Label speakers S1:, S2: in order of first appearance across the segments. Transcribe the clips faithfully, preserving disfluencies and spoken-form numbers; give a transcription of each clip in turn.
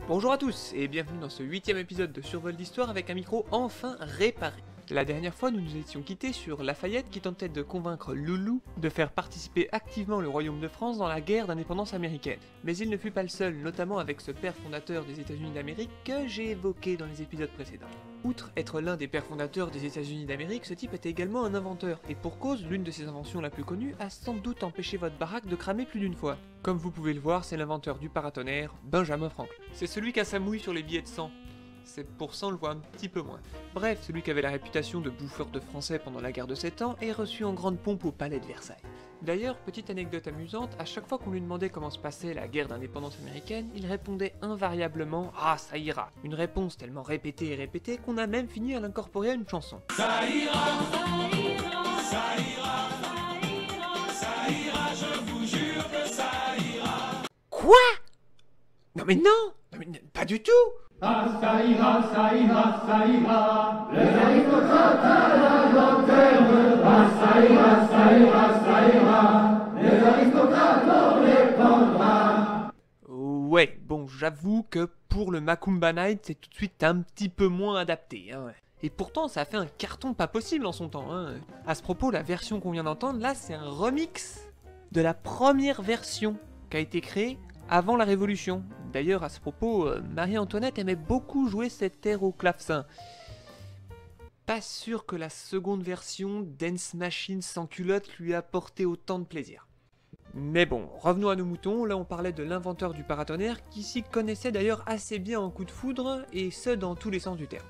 S1: Bonjour à tous et bienvenue dans ce huitième épisode de Survol d'Histoire avec un micro enfin réparé. La dernière fois, nous nous étions quittés sur Lafayette qui tentait de convaincre Loulou de faire participer activement le Royaume de France dans la guerre d'indépendance américaine. Mais il ne fut pas le seul, notamment avec ce père fondateur des États-Unis d'Amérique que j'ai évoqué dans les épisodes précédents. Outre être l'un des pères fondateurs des États-Unis d'Amérique, ce type était également un inventeur, et pour cause, l'une de ses inventions la plus connue a sans doute empêché votre baraque de cramer plus d'une fois. Comme vous pouvez le voir, c'est l'inventeur du paratonnerre, Benjamin Franklin. C'est celui qui a sa mouille sur les billets de cent. C'est pour ça on le voit un petit peu moins. Bref, celui qui avait la réputation de bouffeur de français pendant la guerre de sept ans est reçu en grande pompe au palais de Versailles. D'ailleurs, petite anecdote amusante, à chaque fois qu'on lui demandait comment se passait la guerre d'indépendance américaine, il répondait invariablement « Ah, ça ira !» Une réponse tellement répétée et répétée qu'on a même fini à l'incorporer à une chanson. Ça ira, ça ira, ça ira, ça ira, ça ira, je vous jure que ça ira. Quoi? Non mais non, non mais, pas du tout.
S2: Ah, ça ira, ça ira, ça ira. Les aristocrates à la lanterne. Ah, ça ira, ça ira, ça ira. Les aristocrates, on les prendra.
S1: Ouais, bon, j'avoue que pour le Macumba Night, c'est tout de suite un petit peu moins adapté, hein. Et pourtant, ça a fait un carton pas possible en son temps, hein. À ce propos, la version qu'on vient d'entendre, là, c'est un remix de la première version qui a été créée avant la Révolution. D'ailleurs, à ce propos, euh, Marie-Antoinette aimait beaucoup jouer cet air au clavecin. Pas sûr que la seconde version, Dance Machine sans culotte, lui a apporté autant de plaisir. Mais bon, revenons à nos moutons, là on parlait de l'inventeur du paratonnerre, qui s'y connaissait d'ailleurs assez bien en coup de foudre, et ce dans tous les sens du terme.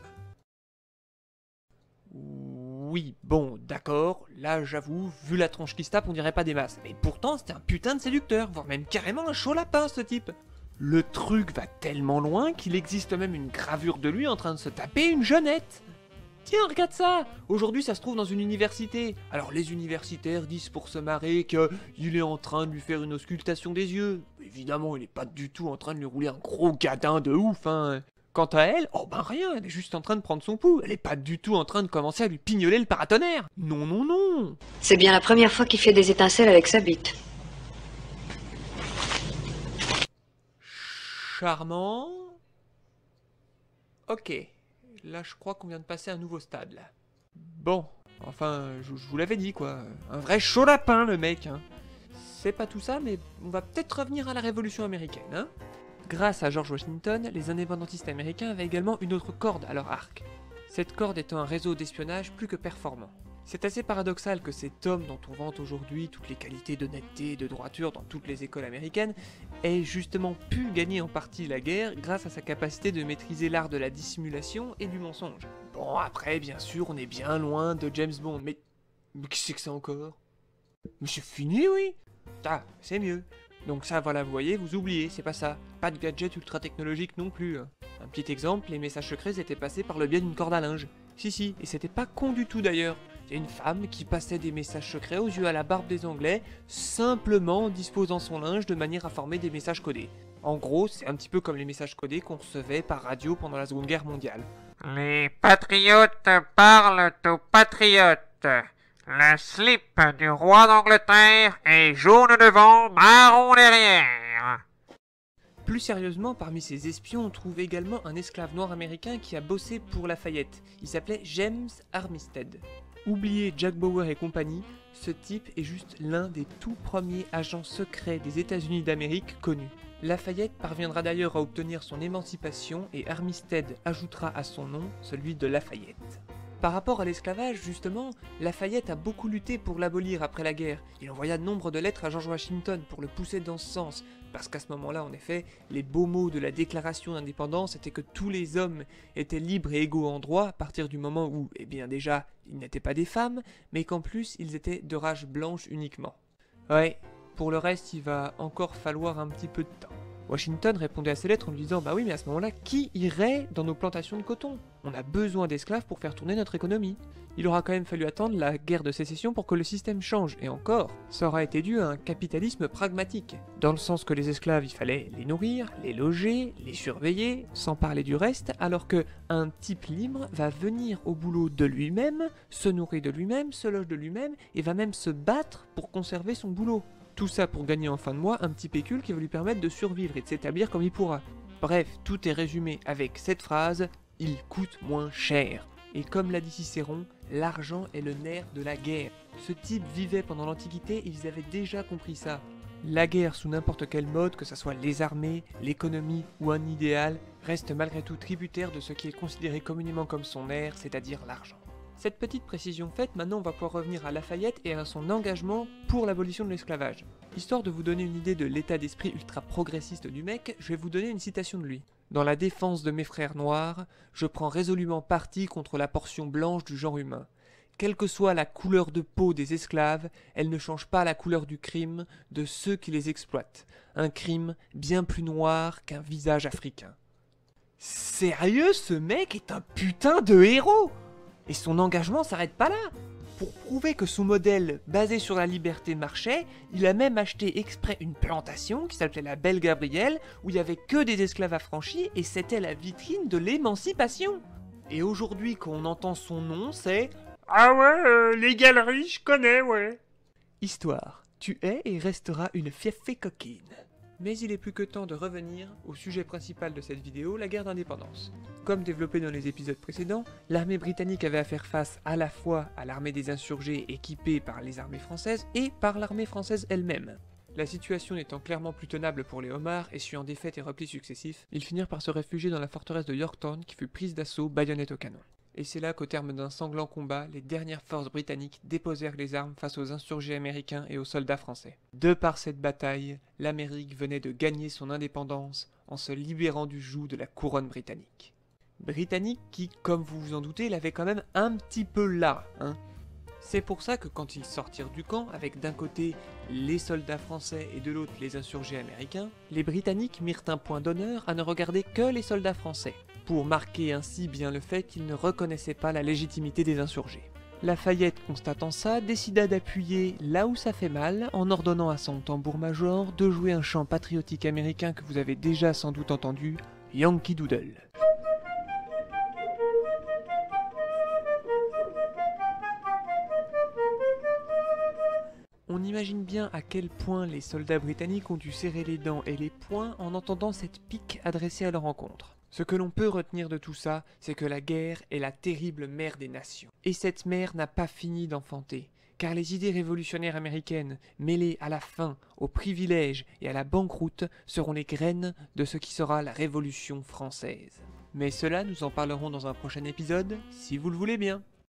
S1: Oui, bon, d'accord, là j'avoue, vu la tronche qui se tape, on dirait pas des masses. Mais pourtant, c'était un putain de séducteur, voire même carrément un chaud lapin, ce type. Le truc va tellement loin qu'il existe même une gravure de lui en train de se taper une jeunette. Tiens, regarde ça! Aujourd'hui, ça se trouve dans une université. Alors, les universitaires disent pour se marrer qu'il est en train de lui faire une auscultation des yeux. Évidemment, il est pas du tout en train de lui rouler un gros gadin de ouf, hein. Quant à elle, oh ben rien, elle est juste en train de prendre son pouls. Elle est pas du tout en train de commencer à lui pignoler le paratonnerre. Non, non, non.
S3: C'est bien la première fois qu'il fait des étincelles avec sa bite.
S1: Charmant. Ok. Là, je crois qu'on vient de passer à un nouveau stade, là. Bon, enfin, je, je vous l'avais dit, quoi. Un vrai chaud lapin, le mec, hein. C'est pas tout ça, mais on va peut-être revenir à la Révolution américaine, hein. Grâce à George Washington, les indépendantistes américains avaient également une autre corde à leur arc. Cette corde étant un réseau d'espionnage plus que performant. C'est assez paradoxal que cet homme dont on vante aujourd'hui toutes les qualités d'honnêteté et de droiture dans toutes les écoles américaines ait justement pu gagner en partie la guerre grâce à sa capacité de maîtriser l'art de la dissimulation et du mensonge. Bon, après, bien sûr, on est bien loin de James Bond, mais... Mais qui c'est que c'est encore? Mais c'est fini, oui. Ah, c'est mieux. Donc ça, voilà, vous voyez, vous oubliez, c'est pas ça. Pas de gadget ultra technologique non plus. Hein. Un petit exemple, les messages secrets étaient passés par le biais d'une corde à linge. Si si, et c'était pas con du tout d'ailleurs. Il y a une femme qui passait des messages secrets aux yeux à la barbe des Anglais, simplement en disposant son linge de manière à former des messages codés. En gros, c'est un petit peu comme les messages codés qu'on recevait par radio pendant la Seconde Guerre mondiale.
S4: Les patriotes parlent aux patriotes. Le slip du roi d'Angleterre est jaune devant, marron derrière.
S1: Plus sérieusement, parmi ces espions, on trouve également un esclave noir américain qui a bossé pour Lafayette. Il s'appelait James Armistead. Oubliez Jack Bauer et compagnie, ce type est juste l'un des tout premiers agents secrets des États-Unis d'Amérique connus. Lafayette parviendra d'ailleurs à obtenir son émancipation et Armistead ajoutera à son nom celui de Lafayette. Par rapport à l'esclavage, justement, Lafayette a beaucoup lutté pour l'abolir après la guerre. Il envoya nombre de lettres à George Washington pour le pousser dans ce sens, parce qu'à ce moment-là, en effet, les beaux mots de la déclaration d'indépendance étaient que tous les hommes étaient libres et égaux en droit à partir du moment où, eh bien déjà, ils n'étaient pas des femmes, mais qu'en plus, ils étaient de race blanche uniquement. Ouais, pour le reste, il va encore falloir un petit peu de temps. Washington répondait à ces lettres en lui disant « Bah oui, mais à ce moment-là, qui irait dans nos plantations de coton? On a besoin d'esclaves pour faire tourner notre économie. » Il aura quand même fallu attendre la guerre de sécession pour que le système change, et encore, ça aura été dû à un capitalisme pragmatique. Dans le sens que les esclaves, il fallait les nourrir, les loger, les surveiller, sans parler du reste, alors que un type libre va venir au boulot de lui-même, se nourrir de lui-même, se loge de lui-même, et va même se battre pour conserver son boulot. Tout ça pour gagner en fin de mois un petit pécule qui va lui permettre de survivre et de s'établir comme il pourra. Bref, tout est résumé avec cette phrase « il coûte moins cher ». Et comme l'a dit Cicéron, l'argent est le nerf de la guerre. Ce type vivait pendant l'Antiquité et ils avaient déjà compris ça. La guerre sous n'importe quel mode, que ce soit les armées, l'économie ou un idéal, reste malgré tout tributaire de ce qui est considéré communément comme son nerf, c'est-à-dire l'argent. Cette petite précision faite, maintenant on va pouvoir revenir à Lafayette et à son engagement pour l'abolition de l'esclavage. Histoire de vous donner une idée de l'état d'esprit ultra progressiste du mec, je vais vous donner une citation de lui. Dans la défense de mes frères noirs, je prends résolument parti contre la portion blanche du genre humain. Quelle que soit la couleur de peau des esclaves, elle ne change pas la couleur du crime de ceux qui les exploitent. Un crime bien plus noir qu'un visage africain. Sérieux, ce mec est un putain de héros! Et son engagement s'arrête pas là. Pour prouver que son modèle, basé sur la liberté, marchait, il a même acheté exprès une plantation qui s'appelait la Belle Gabrielle, où il y avait que des esclaves affranchis et c'était la vitrine de l'émancipation. Et aujourd'hui, quand on entend son nom, c'est « Ah ouais, euh, les galeries, je connais, ouais ». Histoire, tu es et resteras une fieffée coquine. Mais il est plus que temps de revenir au sujet principal de cette vidéo, la guerre d'indépendance. Comme développé dans les épisodes précédents, l'armée britannique avait à faire face à la fois à l'armée des insurgés équipée par les armées françaises et par l'armée française elle-même. La situation n'étant clairement plus tenable pour les homards, essuyant défaites et replis successifs, ils finirent par se réfugier dans la forteresse de Yorktown qui fut prise d'assaut baïonnette au canon. Et c'est là qu'au terme d'un sanglant combat, les dernières forces britanniques déposèrent les armes face aux insurgés américains et aux soldats français. De par cette bataille, l'Amérique venait de gagner son indépendance en se libérant du joug de la couronne britannique. Britannique qui, comme vous vous en doutez, l'avait quand même un petit peu là, hein. C'est pour ça que quand ils sortirent du camp, avec d'un côté les soldats français et de l'autre les insurgés américains, les Britanniques mirent un point d'honneur à ne regarder que les soldats français, pour marquer ainsi bien le fait qu'ils ne reconnaissaient pas la légitimité des insurgés. Lafayette, constatant ça, décida d'appuyer là où ça fait mal, en ordonnant à son tambour-major de jouer un chant patriotique américain que vous avez déjà sans doute entendu, Yankee Doodle. On imagine bien à quel point les soldats britanniques ont dû serrer les dents et les poings en entendant cette pique adressée à leur encontre. Ce que l'on peut retenir de tout ça, c'est que la guerre est la terrible mère des nations. Et cette mère n'a pas fini d'enfanter, car les idées révolutionnaires américaines, mêlées à la faim, aux privilèges et à la banqueroute, seront les graines de ce qui sera la Révolution française. Mais cela, nous en parlerons dans un prochain épisode, si vous le voulez bien.